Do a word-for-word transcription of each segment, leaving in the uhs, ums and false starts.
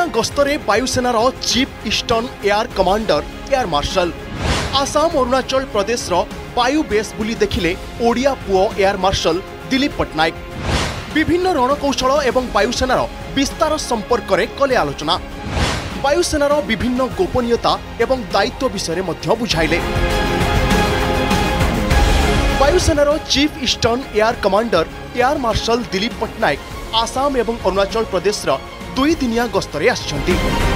गस्तरे वायुसेनार chief eastern air commander air marshal Assam Arunachal Pradesh वायु base बुली देखिले ओडिया पुओ एयर मार्शल दिलीप पट्टनायक विभिन्न रणकौशल एवं वायुसेनार विस्तार संपर्क में कले आलोचना वायुसेनार विभिन्न गोपनीयता एवं दायित्व विषय में बुझाइले। वायुसेनार chief eastern air commander air marshal Dilip Pattanaik Assam एवं अरुणाचल प्रदेश दुई दिनिया गस्तरे आछंती।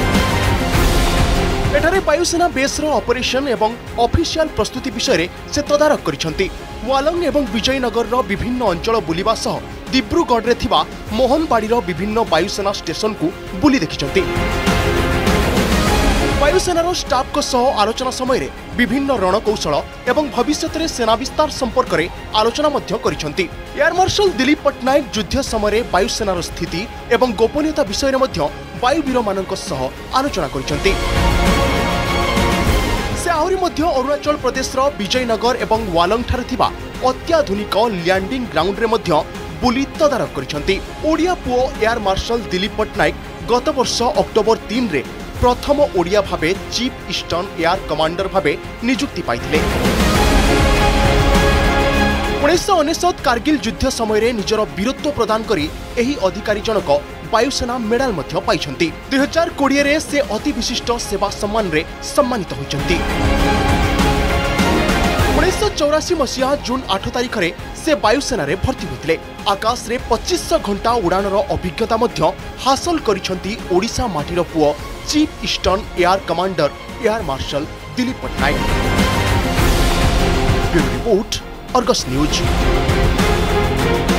एठारे वायुसेना बेसर ऑपरेशन एवं ऑफिशियल प्रस्तुति विषय से तदारख करिसेंती। वालंग एवं विजयनगर विभिन्न अंचल बुलिबा सह दिब्रुगढ़ रे थिबा मोहनबाड़ी विभिन्न वायुसेना स्टेशन को बुली देखिसेंती। वायुसेनार स्टाफ को सह आलोचना समय विभिन्न रणकौशल एवं भविष्य में सेना विस्तार संपर्क में आलोचना करिसेंती। एयर मार्शल दिलीप पट्टनायक युद्ध समय वायुसेनार स्थिति एवं गोपनीयता विषय में वायुवीर मानक सह आलोचना करिसेंती। से आहरी मध्य अरुणाचल प्रदेश विजयनगर एवं वालंग ठारे थिबा अत्याधुनिक लैंडिंग ग्राउंड रे मध्य बुली तदारख करिसेंती। ओडिया पुओ एयर मार्शल दिलीप पट्टनायक गत वर्ष अक्टोबर तीन रे प्रथम ओडिया भावे चीफ ईस्टर्न एयर कमांडर भावे नियुक्ति पाइथिले। उन्नीस अनेशत कारगिल युद्ध समय निजर वीरत्व प्रदान करी एही अधिकारी जनक वायुसेना मेडाल मध्य पाइछंती। दुई हजार कोड़े रे से अति विशिष्ट सेवा सम्मान रे सम्मानित होइछंती। उन्नीस चौरासी मसीहा जून आठ तारिख रे से वायुसेना रे भर्ती होइतिले। आकाश रे पच्चीस घंटा उड़ानर अभिज्ञता मध्य हासिल करिछंती ओडिशा माटीर पुओ chief eastern air commander air marshal Dilip Pattanaik. Bureau report Argus news.